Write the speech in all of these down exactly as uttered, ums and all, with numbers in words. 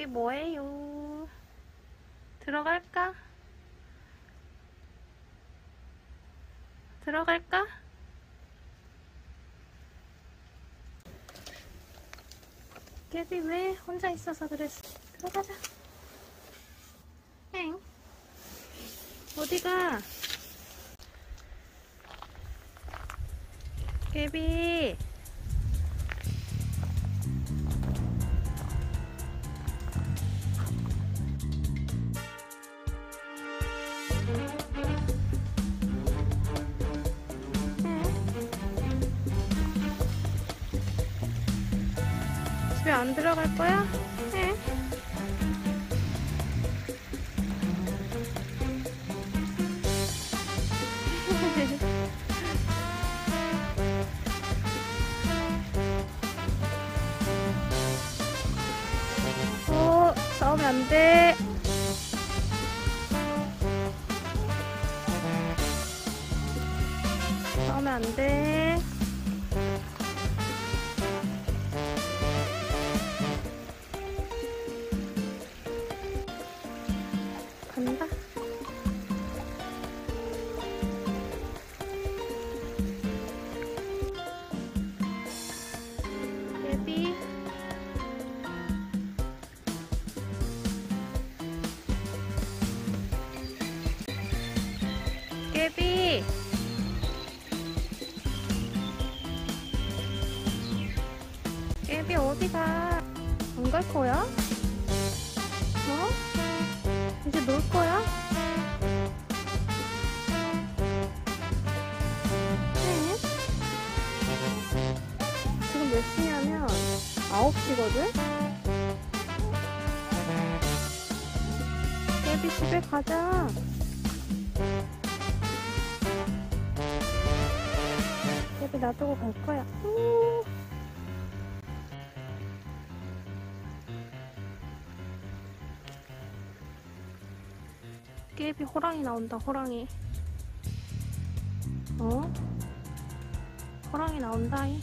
깨비 뭐해요? 들어갈까? 들어갈까? 깨비 왜 혼자 있어서 그랬어? 들어가자. 엥? 어디가? 깨비. 집에 안 들어갈 거야? 응? 어, 싸우면 안 돼. 싸우면 안 돼. 간다. 깨비. 깨비. 깨비 어디가? 안 갈 거야? 어? 이제 놀 거야? 네? 지금 몇 시냐면 아홉 시거든? 깨비 집에 가자. 깨비 놔두고 갈 거야. 음. 깨비 호랑이 나온다. 호랑이. 어? 호랑이 나온다잉.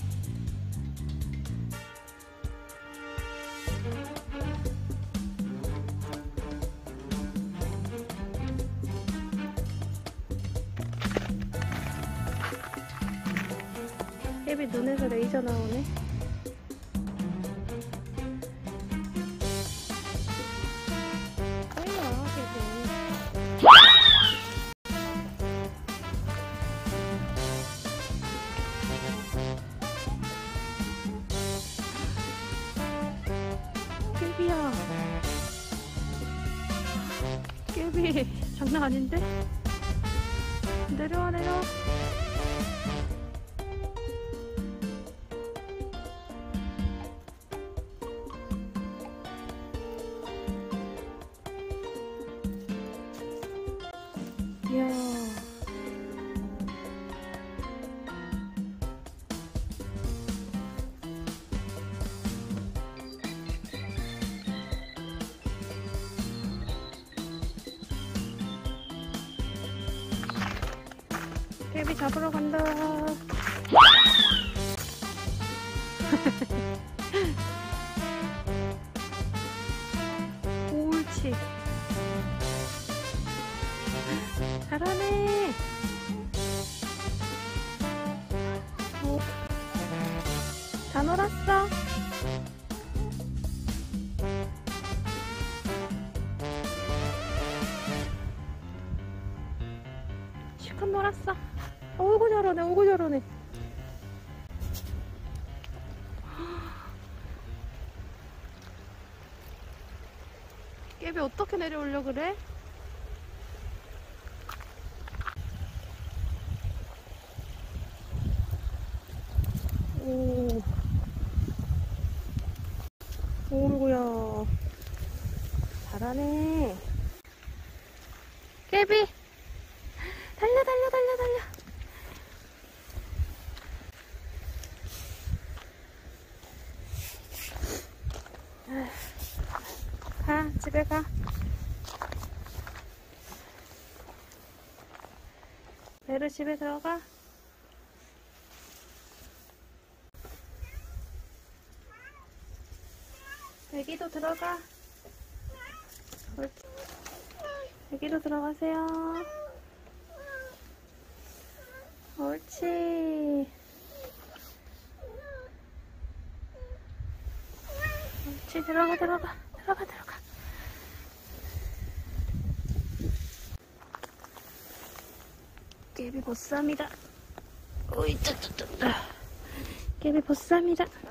깨비 눈에서 레이저 나오네. 빨리와 깨비. 깨비야. 깨비 장난 아닌데? 내려와 내려와. 이야. 깨비 잡으러 간다. 옳지. 잘하네. 오. 다 놀았어. 실컷 놀았어. 어이구 잘하네. 어이구 잘하네. 깨비 어떻게 내려오려 그래? 오. 오이구야. 잘하네. 깨비. 달려 달려 달려 달려. 가 집에 가. 베르 집에 들어가. 애기도 들어가. 옳지. 여기로 들어가세요. 옳지. 옳지. 들어가, 들어가. 들어가, 들어가. 깨비 보쌈이다. 오이, 짜짜짜. 깨비 보쌈이다.